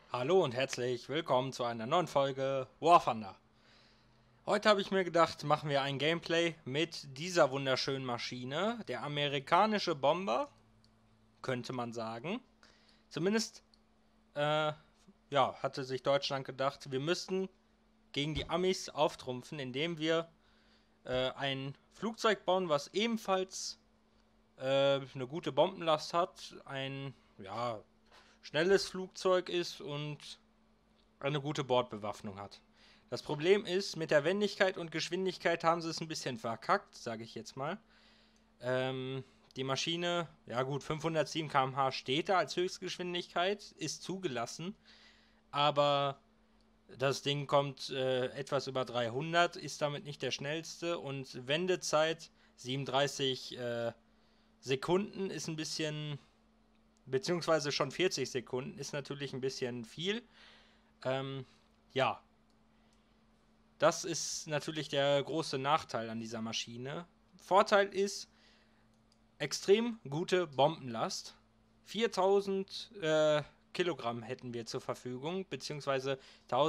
Hallo und herzlich willkommen zu einer neuen Folge War Thunder. Heute habe ich mir gedacht, machen wir ein Gameplay mit dieser wunderschönen Maschine. Der amerikanische Bomber, könnte man sagen. Zumindest, hatte sich Deutschland gedacht, wir müssten gegen die Amis auftrumpfen, indem wir ein Flugzeug bauen, was ebenfalls eine gute Bombenlast hat, ein, schnelles Flugzeug ist und eine gute Bordbewaffnung hat. Das Problem ist, mit der Wendigkeit und Geschwindigkeit haben sie es ein bisschen verkackt, sage ich jetzt mal. Die Maschine, ja gut, 507 km/h steht da als Höchstgeschwindigkeit, ist zugelassen, aber das Ding kommt etwas über 300, ist damit nicht der schnellste und Wendezeit 37 Sekunden ist ein bisschen, beziehungsweise schon 40 Sekunden ist natürlich ein bisschen viel. Ja, das ist natürlich der große Nachteil an dieser Maschine. Vorteil ist extrem gute Bombenlast. 4000 Kilogramm hätten wir zur Verfügung, beziehungsweise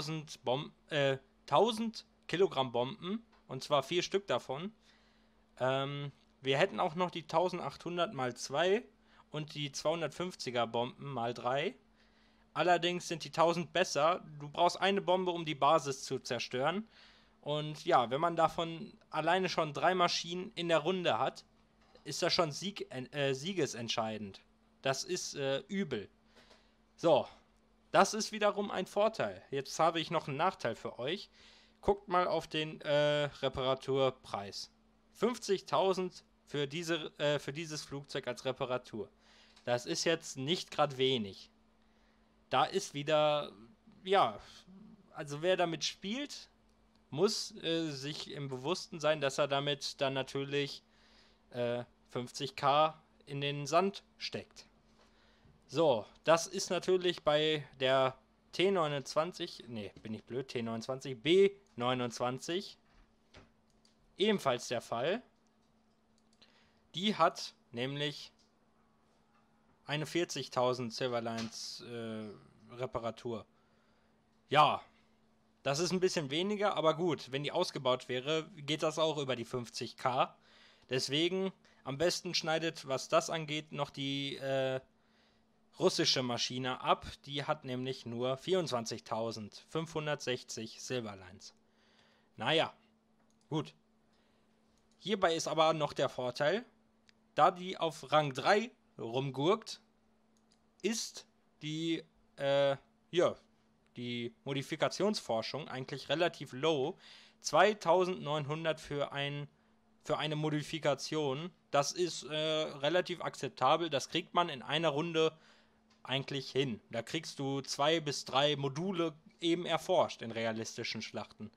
1000 Kilogramm Bomben, und zwar 4 Stück davon. Wir hätten auch noch die 1800 mal 2 und die 250er Bomben mal 3. Allerdings sind die 1000 besser. Du brauchst eine Bombe, um die Basis zu zerstören. Und ja, wenn man davon alleine schon 3 Maschinen in der Runde hat, ist das schon siegesentscheidend. Das ist übel. So, das ist wiederum ein Vorteil. Jetzt habe ich noch einen Nachteil für euch. Guckt mal auf den Reparaturpreis. 50.000 für dieses Flugzeug als Reparatur. Das ist jetzt nicht gerade wenig. Da ist wieder, ja, also wer damit spielt, muss sich im Bewussten sein, dass er damit dann natürlich 50k in den Sand steckt. So, das ist natürlich bei der T29, nee, bin ich blöd, T29, B29 ebenfalls der Fall. Die hat nämlich eine 40.000 Silverlines Reparatur. Ja, das ist ein bisschen weniger, aber gut, wenn die ausgebaut wäre, geht das auch über die 50k. Deswegen am besten schneidet, was das angeht, noch die russische Maschine ab. Die hat nämlich nur 24.560 Silverlines. Naja, gut. Hierbei ist aber noch der Vorteil, da die auf Rang 3 rumgurkt, ist die, die Modifikationsforschung eigentlich relativ low. 2900 für eine Modifikation, das ist relativ akzeptabel. Das kriegt man in einer Runde eigentlich hin. Da kriegst du 2 bis 3 Module eben erforscht in realistischen Schlachten.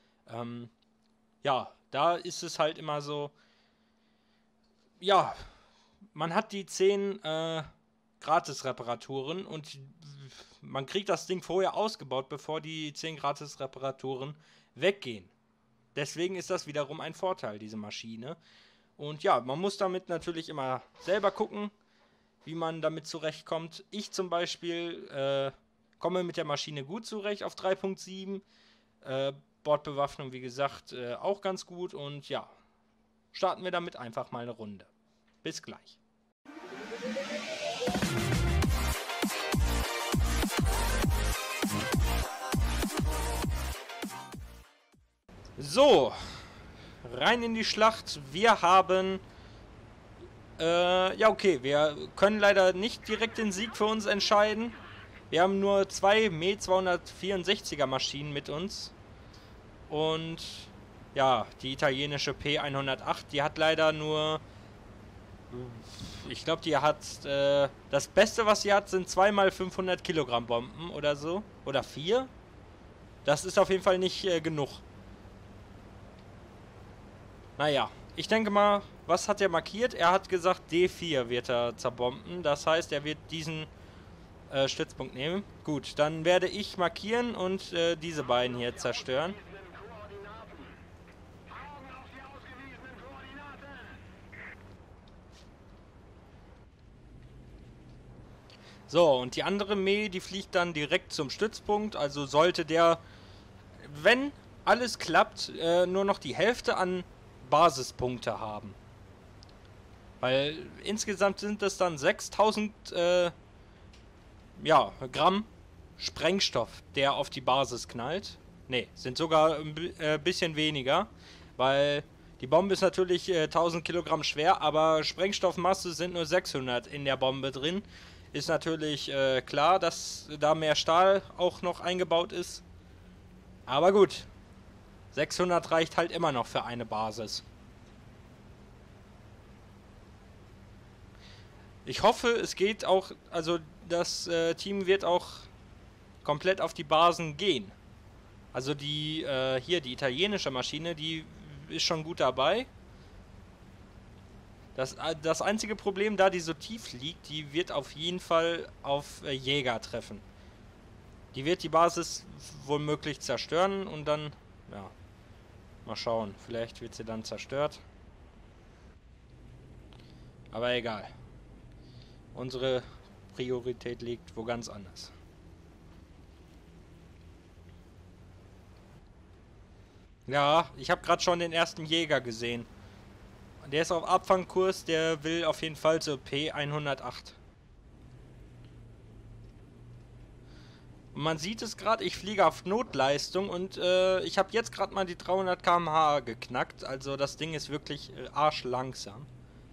Ja, da ist es halt immer so, ja, man hat die 10 Gratis-Reparaturen und man kriegt das Ding vorher ausgebaut, bevor die 10 Gratis-Reparaturen weggehen. Deswegen ist das wiederum ein Vorteil, diese Maschine. Und ja, man muss damit natürlich immer selber gucken, wie man damit zurechtkommt. Ich zum Beispiel komme mit der Maschine gut zurecht auf 3.7. Bordbewaffnung, wie gesagt, auch ganz gut. Und ja, starten wir damit einfach mal eine Runde. Bis gleich. So, rein in die Schlacht. Wir haben ja, okay, wir können leider nicht direkt den Sieg für uns entscheiden. Wir haben nur 2 Me 264er Maschinen mit uns. Und ja, die italienische P108, die hat leider nur, ich glaube, die hat, das Beste, was sie hat, sind 2 mal 500 Kilogramm Bomben oder so. Oder 4. Das ist auf jeden Fall nicht genug. Naja, ich denke mal, was hat er markiert? Er hat gesagt, D4 wird er zerbomben. Das heißt, er wird diesen Stützpunkt nehmen. Gut, dann werde ich markieren und diese beiden hier zerstören. So, und die andere Armee, die fliegt dann direkt zum Stützpunkt. Also sollte der, wenn alles klappt, nur noch die Hälfte an Basispunkte haben. Weil insgesamt sind es dann 6000 ja, Gramm Sprengstoff, der auf die Basis knallt. Ne, sind sogar ein bisschen weniger, weil die Bombe ist natürlich 1000 Kilogramm schwer, aber Sprengstoffmasse sind nur 600 in der Bombe drin. Ist natürlich klar, dass da mehr Stahl auch noch eingebaut ist. Aber gut, 600 reicht halt immer noch für eine Basis. Ich hoffe, es geht auch, also das Team wird auch komplett auf die Basen gehen. Also die, hier die italienische Maschine, die ist schon gut dabei. Das einzige Problem, da die so tief liegt, die wird auf jeden Fall auf Jäger treffen. Die wird die Basis womöglich zerstören und dann, ja, mal schauen. Vielleicht wird sie dann zerstört. Aber egal. Unsere Priorität liegt wo ganz anders. Ja, ich habe gerade schon den ersten Jäger gesehen. Der ist auf Abfangkurs, der will auf jeden Fall zur P108. Und man sieht es gerade, ich fliege auf Notleistung und ich habe jetzt gerade mal die 300 km/h geknackt. Also das Ding ist wirklich arschlangsam.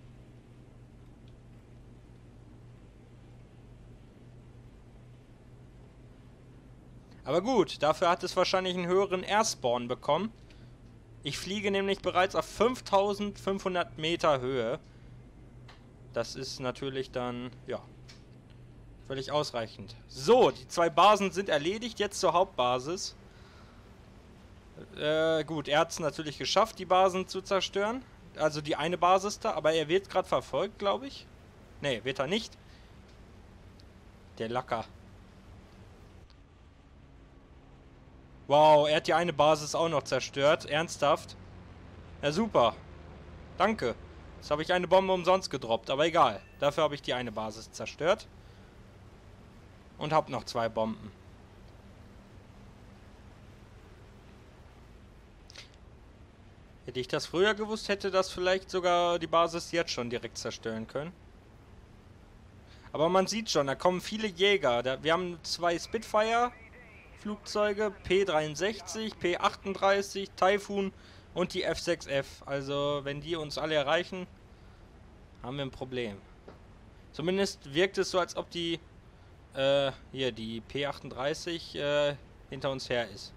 Aber gut, dafür hat es wahrscheinlich einen höheren Airspawn bekommen. Ich fliege nämlich bereits auf 5500 Meter Höhe. Das ist natürlich dann, ja, völlig ausreichend. So, die 2 Basen sind erledigt, jetzt zur Hauptbasis. Gut, er hat es natürlich geschafft, die Basen zu zerstören. Also die eine Basis da, aber er wird gerade verfolgt, glaube ich. Ne, wird er nicht. Der Lacker. Wow, er hat die eine Basis auch noch zerstört. Ernsthaft? Ja, super. Danke. Jetzt habe ich eine Bombe umsonst gedroppt, aber egal. Dafür habe ich die eine Basis zerstört. Und habe noch 2 Bomben. Hätte ich das früher gewusst, hätte das vielleicht sogar die Basis jetzt schon direkt zerstören können. Aber man sieht schon, da kommen viele Jäger. Wir haben 2 Spitfire Flugzeuge, P-63, P-38, Typhoon und die F-6F. Also, wenn die uns alle erreichen, haben wir ein Problem. Zumindest wirkt es so, als ob die, hier, die P-38, hinter uns her ist.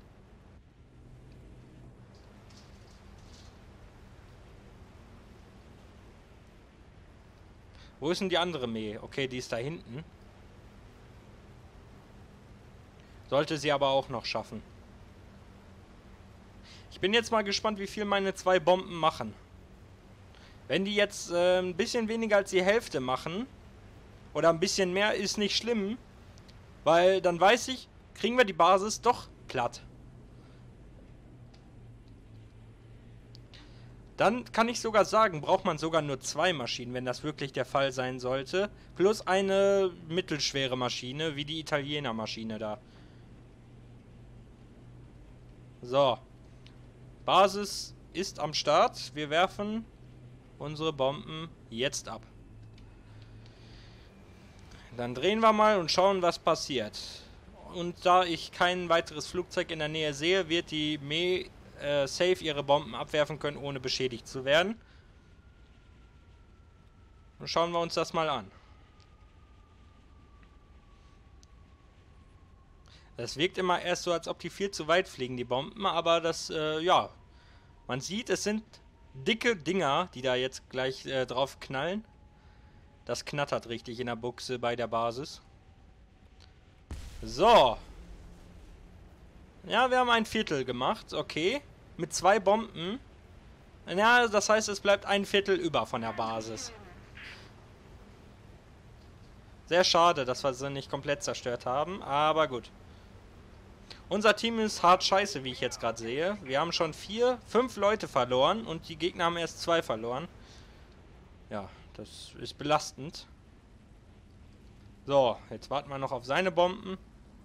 Wo ist denn die andere Armee? Okay, die ist da hinten. Sollte sie aber auch noch schaffen. Ich bin jetzt mal gespannt, wie viel meine 2 Bomben machen. Wenn die jetzt ein bisschen weniger als die Hälfte machen, oder ein bisschen mehr, ist nicht schlimm. Weil dann weiß ich, kriegen wir die Basis doch platt. Dann kann ich sogar sagen, braucht man sogar nur 2 Maschinen, wenn das wirklich der Fall sein sollte. Plus eine mittelschwere Maschine, wie die Italiener Maschine da. So. Basis ist am Start. Wir werfen unsere Bomben jetzt ab. Dann drehen wir mal und schauen, was passiert. Und da ich kein weiteres Flugzeug in der Nähe sehe, wird die Me safe ihre Bomben abwerfen können, ohne beschädigt zu werden. Und schauen wir uns das mal an. Das wirkt immer erst so, als ob die viel zu weit fliegen, die Bomben, aber das, ja, man sieht, es sind dicke Dinger, die da jetzt gleich drauf knallen. Das knattert richtig in der Buchse bei der Basis. So. Ja, wir haben ein Viertel gemacht, okay. Mit 2 Bomben. Ja, das heißt, es bleibt ein Viertel über von der Basis. Sehr schade, dass wir sie nicht komplett zerstört haben, aber gut. Unser Team ist hart scheiße, wie ich jetzt gerade sehe. Wir haben schon 5 Leute verloren und die Gegner haben erst 2 verloren. Ja, das ist belastend. So, jetzt warten wir noch auf seine Bomben.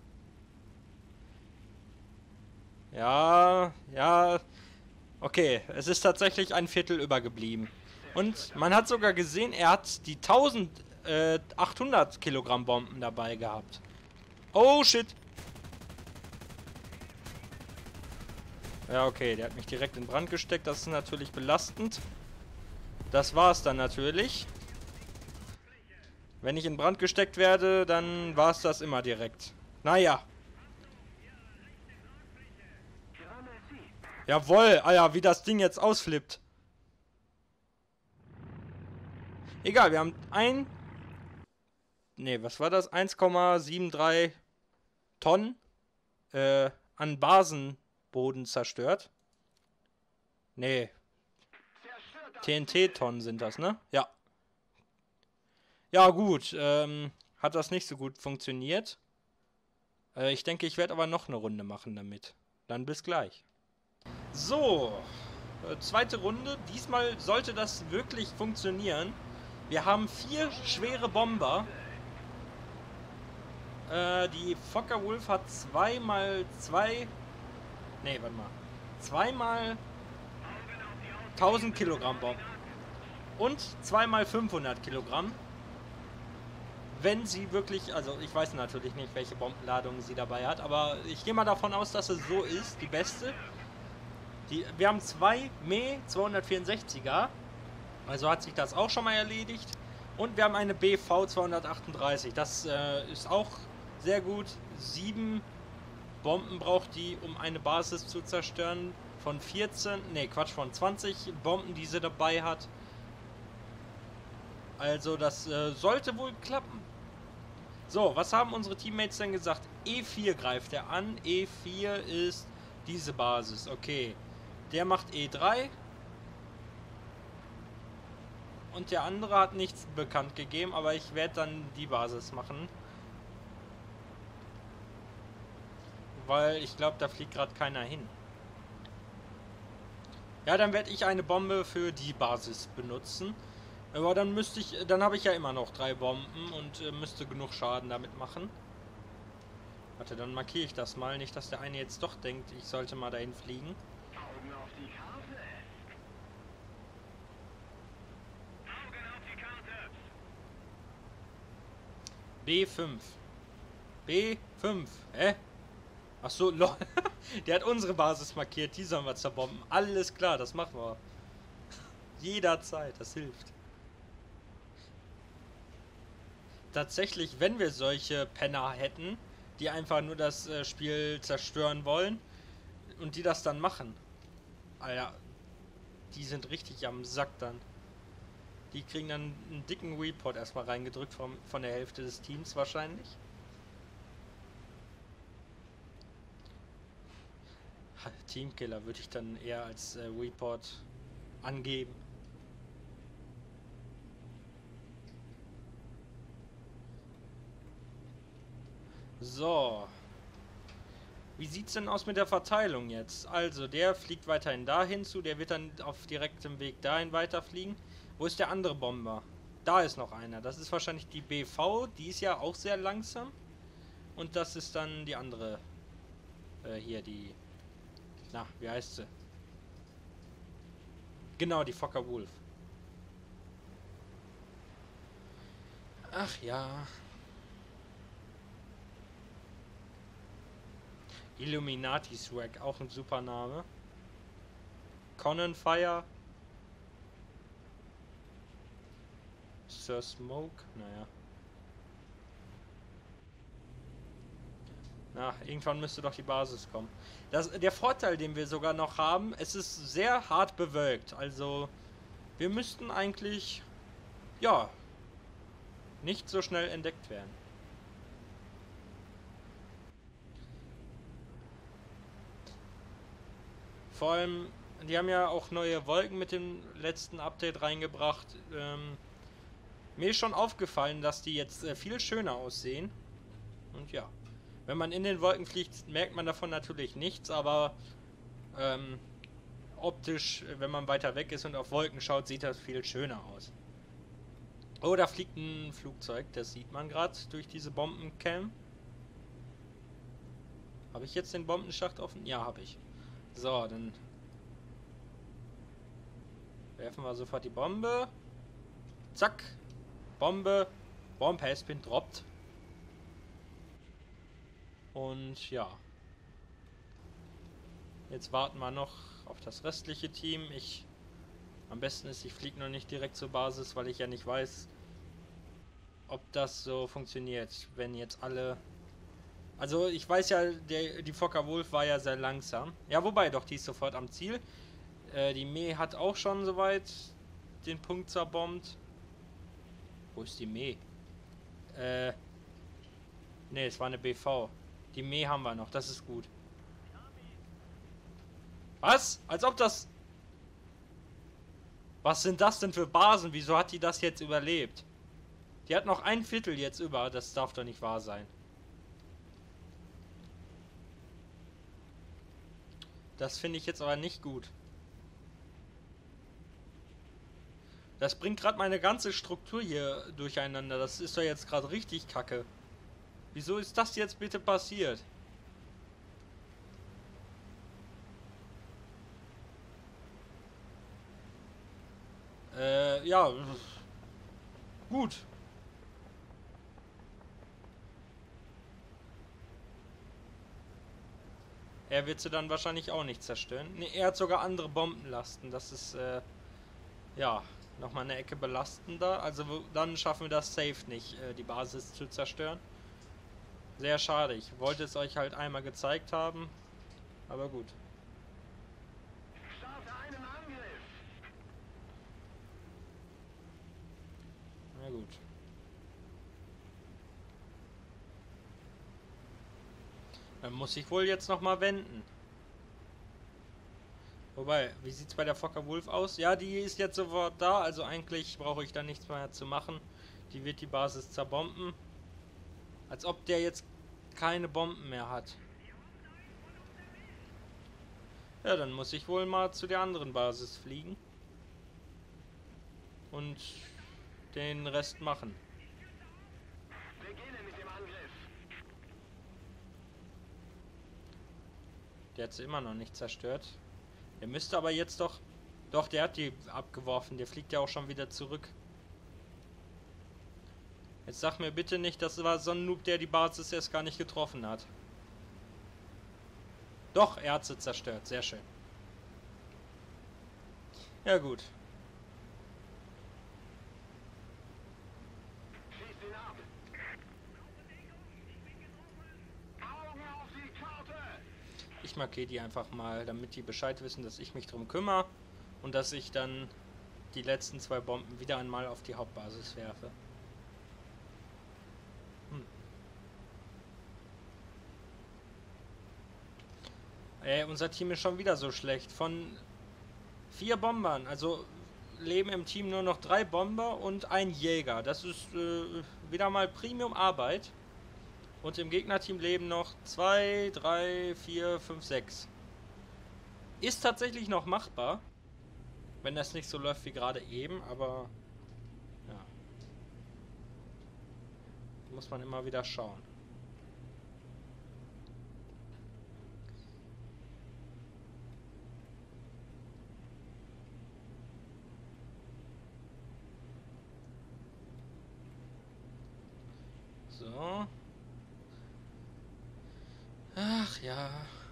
Ja, ja. Okay, es ist tatsächlich ein Viertel übergeblieben. Und man hat sogar gesehen, er hat die 1800 Kilogramm Bomben dabei gehabt. Oh, shit. Ja, okay, der hat mich direkt in Brand gesteckt. Das ist natürlich belastend. Das war's dann natürlich. Wenn ich in Brand gesteckt werde, dann war's das immer direkt. Naja. Jawohl, Alter, wie das Ding jetzt ausflippt. Egal, wir haben was war das? 1,73 Tonnen an Basenboden zerstört. Nee. TNT-Tonnen sind das, ne? Ja. Ja, gut. Hat das nicht so gut funktioniert. Ich denke, ich werde aber noch eine Runde machen damit. Dann bis gleich. So. Zweite Runde. Diesmal sollte das wirklich funktionieren. Wir haben 4 schwere Bomber. Die Focke-Wulf hat 2x2... Nee, warte mal. 2x 1000 Kilogramm Bomben. Und 2x 500 Kilogramm. Wenn sie wirklich... Also, ich weiß natürlich nicht, welche Bombenladung sie dabei hat. Aber ich gehe mal davon aus, dass es so ist. Die beste. Wir haben 2 Me 264er. Also hat sich das auch schon mal erledigt. Und wir haben eine BV 238. Das ist auch sehr gut. 7 Bomben braucht die, um eine Basis zu zerstören. Von 20 Bomben, die sie dabei hat. Also das sollte wohl klappen. So, was haben unsere Teammates denn gesagt? E4 greift er an. E4 ist diese Basis. Okay. Der macht E3. Und der andere hat nichts bekannt gegeben, aber ich werde dann die Basis machen. Weil ich glaube, da fliegt gerade keiner hin. Ja, dann werde ich eine Bombe für die Basis benutzen. Aber dann dann habe ich ja immer noch 3 Bomben und müsste genug Schaden damit machen. Warte, dann markiere ich das mal. Nicht, dass der eine jetzt doch denkt, ich sollte mal dahin fliegen. Augen auf die Karte. B5. B5. Hä? Achso, lol. Der hat unsere Basis markiert. Die sollen wir zerbomben. Alles klar, das machen wir. Jederzeit, das hilft. Tatsächlich, wenn wir solche Penner hätten, die einfach nur das Spiel zerstören wollen und die das dann machen. Alter, die sind richtig am Sack dann. Die kriegen dann einen dicken Report erstmal reingedrückt von der Hälfte des Teams wahrscheinlich. Teamkiller würde ich dann eher als Report angeben. So. Wie sieht's denn aus mit der Verteilung jetzt? Also, der fliegt weiterhin dahin zu, der wird dann auf direktem Weg dahin weiterfliegen. Wo ist der andere Bomber? Da ist noch einer. Das ist wahrscheinlich die BV, die ist ja auch sehr langsam. Und das ist dann die andere. Hier, die... Na, wie heißt sie? Genau, die Focke-Wulf. Ach ja. Illuminati Swag, auch ein super Name. Conan Fire. Sir Smoke, naja. Na, irgendwann müsste doch die Basis kommen. Der Vorteil, den wir sogar noch haben, es ist sehr hart bewölkt. Also, wir müssten eigentlich, ja, nicht so schnell entdeckt werden. Vor allem, die haben ja auch neue Wolken mit dem letzten Update reingebracht. Mir ist schon aufgefallen, dass die jetzt viel schöner aussehen. Und ja, wenn man in den Wolken fliegt, merkt man davon natürlich nichts, aber optisch, wenn man weiter weg ist und auf Wolken schaut, sieht das viel schöner aus. Oh, da fliegt ein Flugzeug. Das sieht man gerade durch diese Bombencam. Habe ich jetzt den Bombenschacht offen? Ja, habe ich. So, dann werfen wir sofort die Bombe. Zack. Bombe. Bomb has been dropped. Und ja. Jetzt warten wir noch auf das restliche Team. Am besten ist, ich fliege noch nicht direkt zur Basis, weil ich ja nicht weiß, ob das so funktioniert, wenn jetzt alle... Also ich weiß ja, die Focke-Wulf war ja sehr langsam. Ja, wobei, doch, die ist sofort am Ziel. Die Mee hat auch schon soweit den Punkt zerbombt. Wo ist die Mee? Ne, es war eine BV. Die Mee haben wir noch, das ist gut. Was? Als ob das... Was sind das denn für Basen? Wieso hat die das jetzt überlebt? Die hat noch ein Viertel jetzt über. Das darf doch nicht wahr sein. Das finde ich jetzt aber nicht gut. Das bringt gerade meine ganze Struktur hier durcheinander. Das ist doch jetzt gerade richtig kacke. Wieso ist das jetzt bitte passiert? Ja. Gut. Er wird sie dann wahrscheinlich auch nicht zerstören. Ne, er hat sogar andere Bombenlasten. Das ist, ja, nochmal eine Ecke belastender. Also dann schaffen wir das safe nicht, die Basis zu zerstören. Sehr schade. Ich wollte es euch halt einmal gezeigt haben. Aber gut. Starte einen Angriff. Na gut. Dann muss ich wohl jetzt nochmal wenden. Wobei, wie sieht es bei der Focke-Wulf aus? Ja, die ist jetzt sofort da, also eigentlich brauche ich da nichts mehr zu machen. Die wird die Basis zerbomben. Als ob der jetzt keine Bomben mehr hat. Ja, dann muss ich wohl mal zu der anderen Basis fliegen. Und den Rest machen. Beginne mit dem Angriff. Der hat sie immer noch nicht zerstört. Der müsste aber jetzt doch... Doch, der hat die abgeworfen. Der fliegt ja auch schon wieder zurück. Jetzt sag mir bitte nicht, das war so ein Noob, der die Basis erst gar nicht getroffen hat. Doch, er hat sie zerstört. Sehr schön. Ja gut. Schieß ihn ab. Augen auf die Karte. Ich markiere die einfach mal, damit die Bescheid wissen, dass ich mich drum kümmere. Und dass ich dann die letzten 2 Bomben wieder einmal auf die Hauptbasis werfe. Unser Team ist schon wieder so schlecht. Von 4 Bombern, also leben im Team nur noch 3 Bomber und ein Jäger. Das ist wieder mal Premium-Arbeit. Und im Gegnerteam leben noch 2, 3, 4, 5, 6. Ist tatsächlich noch machbar. Wenn das nicht so läuft wie gerade eben, aber ja. Muss man immer wieder schauen. So. Ach ja.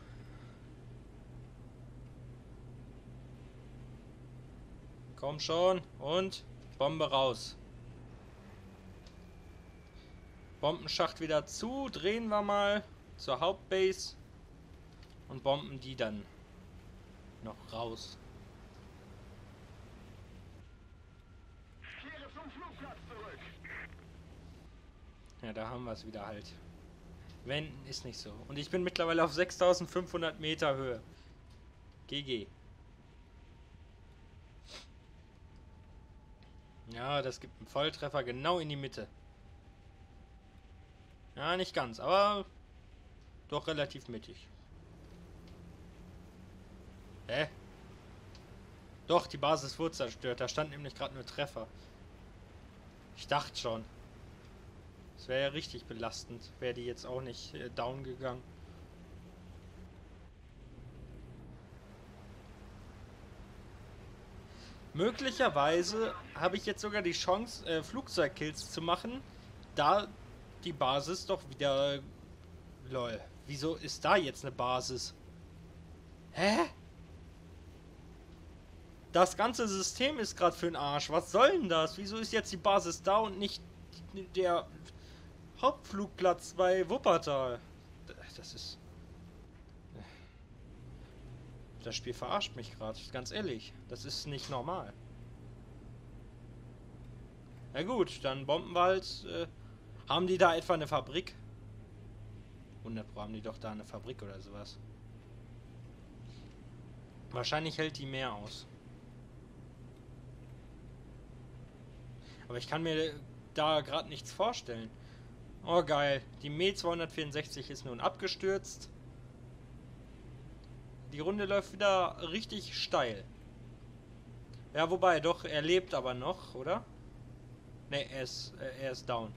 Komm schon. Und Bombe raus. Bombenschacht wieder zu. Drehen wir mal zur Hauptbase. Und bomben die dann noch raus. Kehre zum Flugplatz zurück. Ja, da haben wir es wieder halt. Wenden ist nicht so. Und ich bin mittlerweile auf 6500 Meter Höhe. GG. Ja, das gibt einen Volltreffer genau in die Mitte. Ja, nicht ganz, aber doch relativ mittig. Hä? Doch, die Basis wurde zerstört. Da stand nämlich gerade nur Treffer. Ich dachte schon. Das wäre ja richtig belastend. Wäre die jetzt auch nicht down gegangen. Möglicherweise habe ich jetzt sogar die Chance, Flugzeugkills zu machen, da die Basis doch wieder... Lol. Wieso ist da jetzt eine Basis? Hä? Das ganze System ist gerade für den Arsch. Was soll denn das? Wieso ist jetzt die Basis da und nicht der Hauptflugplatz bei Wuppertal? Das ist... Das Spiel verarscht mich gerade, ganz ehrlich. Das ist nicht normal. Na gut, dann bomben wir halt. Haben die da etwa eine Fabrik? 100 haben die doch da eine Fabrik oder sowas. Wahrscheinlich hält die mehr aus. Aber ich kann mir da gerade nichts vorstellen. Oh geil, die Me 264 ist nun abgestürzt. Die Runde läuft wieder richtig steil. Ja, wobei, doch, er lebt aber noch, oder? Ne, er ist down.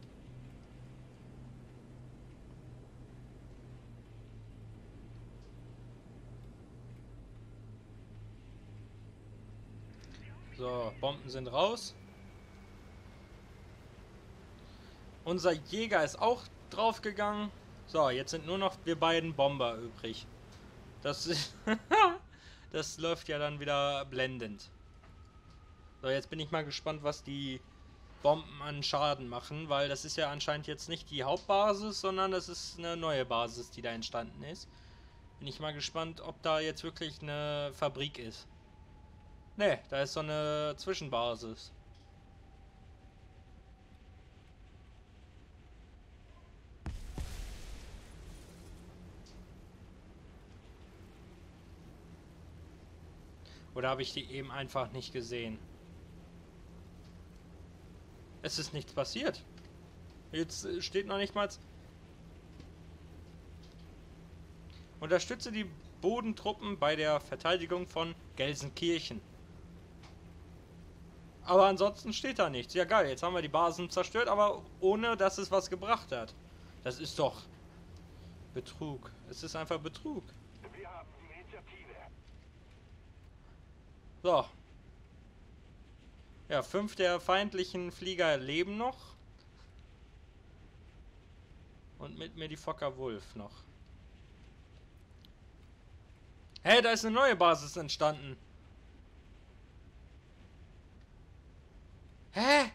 So, Bomben sind raus. Unser Jäger ist auch draufgegangen. So, jetzt sind nur noch wir beiden Bomber übrig. Das ist das läuft ja dann wieder blendend. So, jetzt bin ich mal gespannt, was die Bomben an Schaden machen, weil das ist ja anscheinend jetzt nicht die Hauptbasis, sondern das ist eine neue Basis, die da entstanden ist. Bin ich mal gespannt, ob da jetzt wirklich eine Fabrik ist. Ne, da ist so eine Zwischenbasis. Oder habe ich die eben einfach nicht gesehen? Es ist nichts passiert. Jetzt steht noch nicht mal... Unterstütze die Bodentruppen bei der Verteidigung von Gelsenkirchen. Aber ansonsten steht da nichts. Ja geil, jetzt haben wir die Basen zerstört, aber ohne dass es was gebracht hat. Das ist doch Betrug. Es ist einfach Betrug. Wir haben die Initiative. So. Ja, 5 der feindlichen Flieger leben noch. Und mit mir die Fokker Wolf noch. Hey, da ist eine neue Basis entstanden. Hä?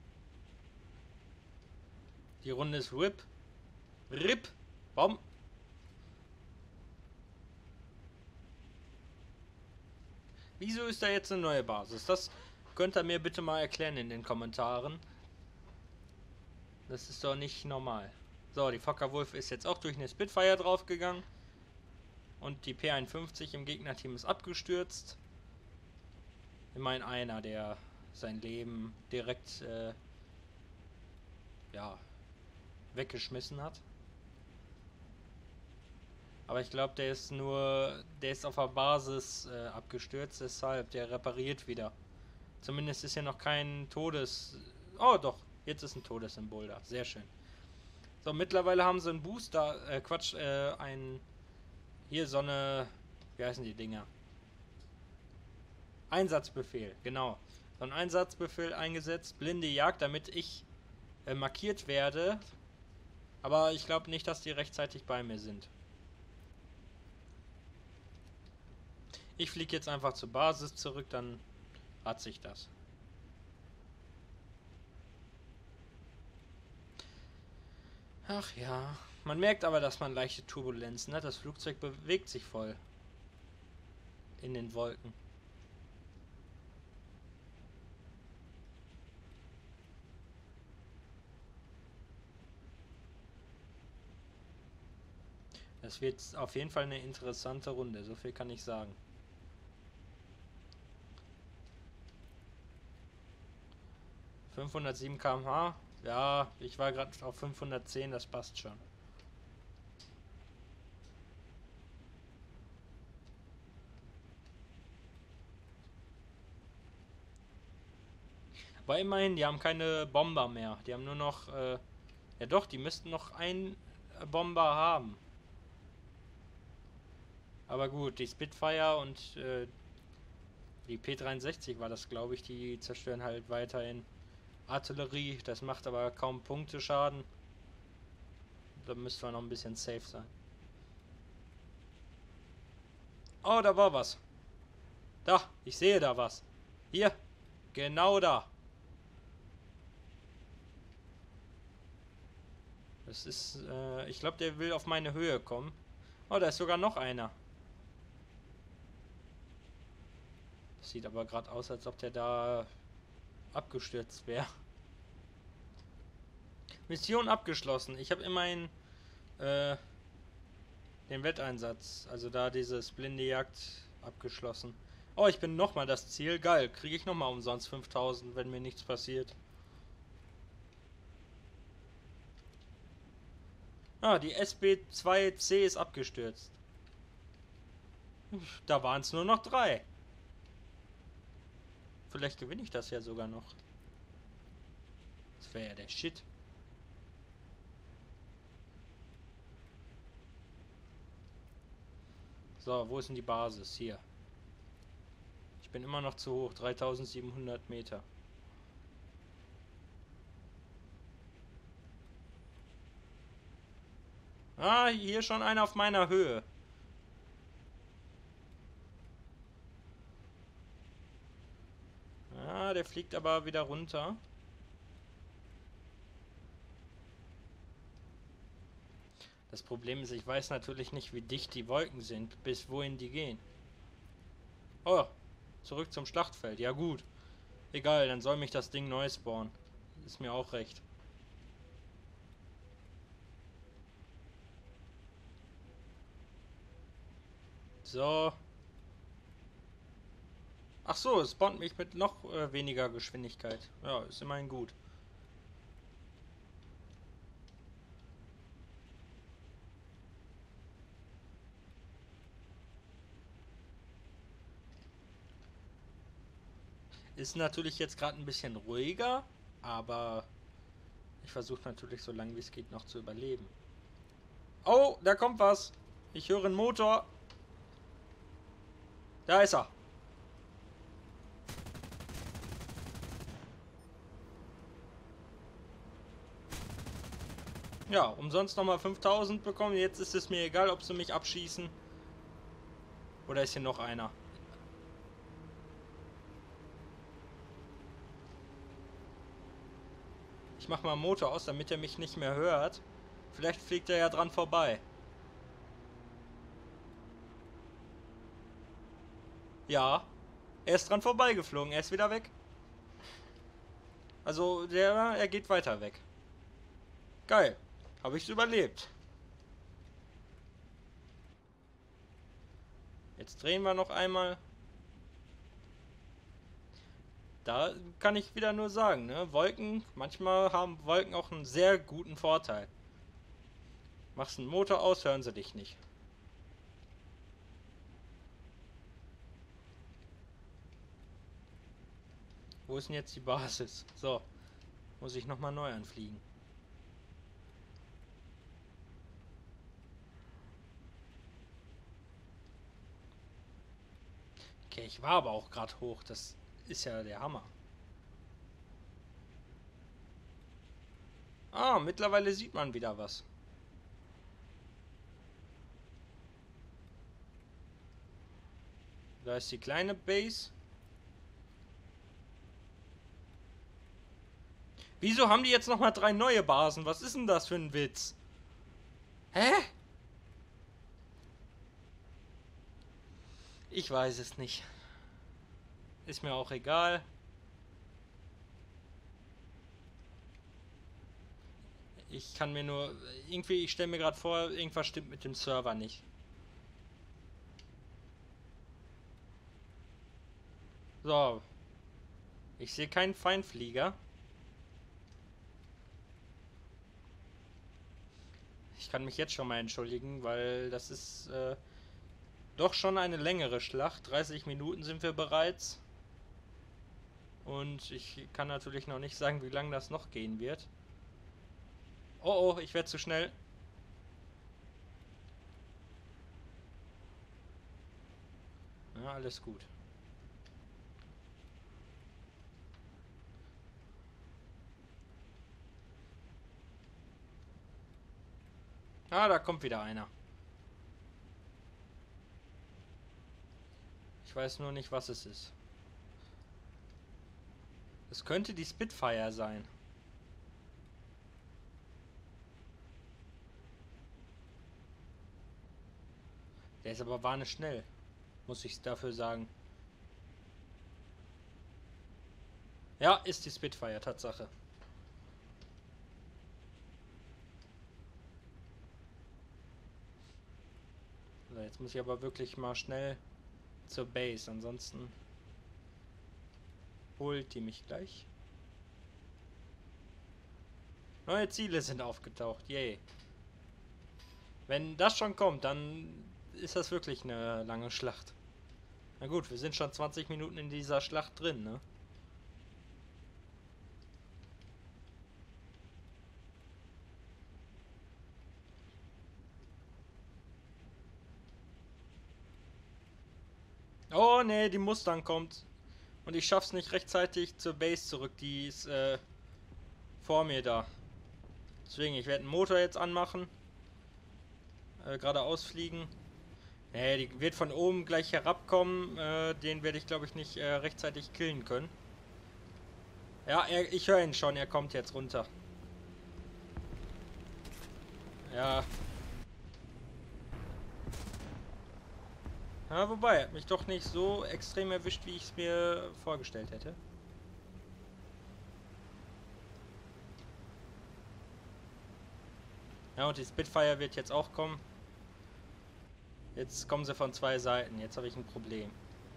Die Runde ist RIP. RIP. Warum? Wieso ist da jetzt eine neue Basis? Das könnt ihr mir bitte mal erklären in den Kommentaren. Das ist doch nicht normal. So, die Fokker Wolf ist jetzt auch durch eine Spitfire draufgegangen. Und die P51 im Gegnerteam ist abgestürzt. Immerhin einer, der sein Leben direkt ja, weggeschmissen hat. Aber ich glaube, der ist auf der Basis abgestürzt, deshalb, der repariert wieder. Zumindest ist hier noch kein Oh doch, jetzt ist ein Todessymbol da, sehr schön. So, mittlerweile haben sie einen Booster, hier so eine, wie heißen die Dinger? Einsatzbefehl, genau. So ein Einsatzbefehl eingesetzt, blinde Jagd, damit ich markiert werde. Aber ich glaube nicht, dass die rechtzeitig bei mir sind. Ich fliege jetzt einfach zur Basis zurück, dann hat sich das. Ach ja, man merkt aber, dass man leichte Turbulenzen hat. Das Flugzeug bewegt sich voll in den Wolken. Das wird auf jeden Fall eine interessante Runde, so viel kann ich sagen. ...507 km/h. Ja, ich war gerade auf 510, das passt schon. Aber immerhin, die haben keine Bomber mehr. Die haben nur noch, ja doch, die müssten noch einen Bomber haben. Aber gut, die Spitfire und die P63 war das, glaube ich, die zerstören halt weiterhin Artillerie. Das macht aber kaum Punkteschaden. Da müsste man noch ein bisschen safe sein. Oh, da war was. Da, ich sehe da was. Hier, genau da. Das ist, ich glaube, der will auf meine Höhe kommen. Oh, da ist sogar noch einer. Das sieht aber gerade aus, als ob der da abgestürzt wäre. Mission abgeschlossen. Ich habe immerhin den Wetteinsatz, also da dieses blinde Jagd abgeschlossen. Oh, ich bin nochmal das Ziel. Geil, kriege ich nochmal umsonst 5000, wenn mir nichts passiert. Ah, die SB2C ist abgestürzt. Da waren es nur noch 3. Vielleicht gewinne ich das ja sogar noch. Das wäre ja der Shit. So, wo ist denn die Basis? Hier. Ich bin immer noch zu hoch. 3700 Meter. Ah, hier schon einer auf meiner Höhe. Ah, der fliegt aber wieder runter. Das Problem ist, ich weiß natürlich nicht, wie dicht die Wolken sind, bis wohin die gehen. Oh, zurück zum Schlachtfeld. Ja gut. Egal, dann soll mich das Ding neu spawnen. Ist mir auch recht. So. Ach so, es spawnt mich mit noch weniger Geschwindigkeit. Ja, ist immerhin gut. Ist natürlich jetzt gerade ein bisschen ruhiger, aber ich versuche natürlich so lange wie es geht noch zu überleben. Oh, da kommt was. Ich höre einen Motor. Da ist er. Ja, umsonst nochmal 5000 bekommen. Jetzt ist es mir egal, ob sie mich abschießen. Oder ist hier noch einer? Ich mach mal einen Motor aus, damit er mich nicht mehr hört. Vielleicht fliegt er ja dran vorbei. Ja, er ist dran vorbeigeflogen. Er ist wieder weg. Also, er geht weiter weg. Geil. Habe ich es überlebt. Jetzt drehen wir noch einmal. Da kann ich wieder nur sagen, ne? Wolken, manchmal haben Wolken auch einen sehr guten Vorteil. Machst einen Motor aus, hören sie dich nicht. Wo ist denn jetzt die Basis? So, muss ich nochmal neu anfliegen. Okay, ich war aber auch gerade hoch. Das ist ja der Hammer. Ah, mittlerweile sieht man wieder was. Da ist die kleine Base. Wieso haben die jetzt nochmal 3 neue Basen? Was ist denn das für ein Witz? Hä? Ich weiß es nicht. Ist mir auch egal. Ich kann mir nur... Irgendwie, ich stelle mir gerade vor, irgendwas stimmt mit dem Server nicht. So. Ich sehe keinen Feindflieger. Ich kann mich jetzt schon mal entschuldigen, weil das ist doch schon eine längere Schlacht. 30 Minuten sind wir bereits. Und ich kann natürlich noch nicht sagen, wie lange das noch gehen wird. Oh, oh, ich werde zu schnell. Ja, alles gut. Ah, da kommt wieder einer. Ich weiß nur nicht, was es ist. Es könnte die Spitfire sein. Der ist aber warne schnell, muss ich dafür sagen. Ja, ist die Spitfire, Tatsache. So, jetzt muss ich aber wirklich mal schnell zur Base, ansonsten holt die mich gleich. Neue Ziele sind aufgetaucht, yay. Wenn das schon kommt, dann ist das wirklich eine lange Schlacht. Na gut, wir sind schon 20 Minuten in dieser Schlacht drin, ne? Oh ne, die Mustang kommt. Und ich schaff's nicht rechtzeitig zur Base zurück. Die ist vor mir da. Deswegen, ich werde den Motor jetzt anmachen. Geradeaus fliegen. Nee, die wird von oben gleich herabkommen. Den werde ich, glaube ich, nicht rechtzeitig killen können. Ja, ich höre ihn schon. Er kommt jetzt runter. Ja. Ja, wobei, hat mich doch nicht so extrem erwischt, wie ich es mir vorgestellt hätte. Ja, und die Spitfire wird jetzt auch kommen. Jetzt kommen sie von zwei Seiten. Jetzt habe ich ein Problem.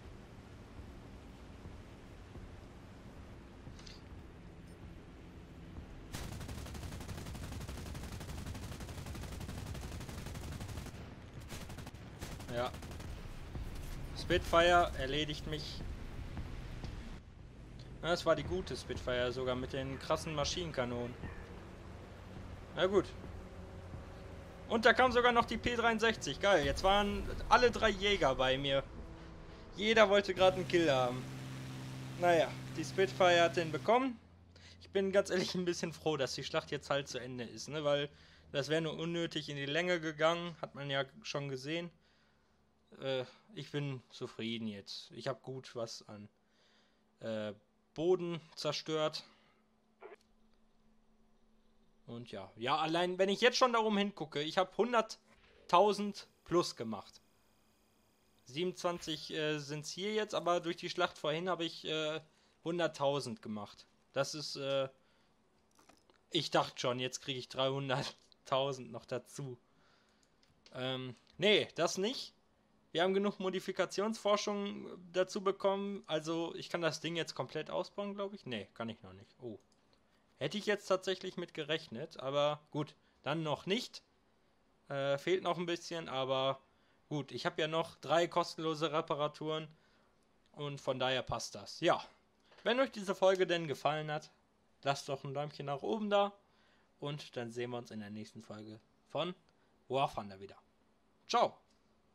Ja. Spitfire erledigt mich. Ja, das war die gute Spitfire, sogar mit den krassen Maschinenkanonen. Na gut. Und da kam sogar noch die P63. Geil, jetzt waren alle drei Jäger bei mir. Jeder wollte gerade einen Kill haben. Naja, die Spitfire hat den bekommen. Ich bin ganz ehrlich ein bisschen froh, dass die Schlacht jetzt halt zu Ende ist, ne? Weil das wäre nur unnötig in die Länge gegangen. Hat man ja schon gesehen. Ich bin zufrieden jetzt. Ich habe gut was an Boden zerstört. Und ja, allein wenn ich jetzt schon darum hingucke, ich habe 100.000 plus gemacht. 27 sind es hier jetzt, aber durch die Schlacht vorhin habe ich 100.000 gemacht. Das ist, ich dachte schon, jetzt kriege ich 300.000 noch dazu. Nee, das nicht. Wir haben genug Modifikationsforschung dazu bekommen. Also ich kann das Ding jetzt komplett ausbauen, glaube ich. Nee, kann ich noch nicht. Oh. Hätte ich jetzt tatsächlich mit gerechnet, aber gut, dann noch nicht. Fehlt noch ein bisschen, aber gut, ich habe ja noch 3 kostenlose Reparaturen und von daher passt das. Ja, wenn euch diese Folge denn gefallen hat, lasst doch ein Däumchen nach oben da und dann sehen wir uns in der nächsten Folge von War Thunder wieder. Ciao!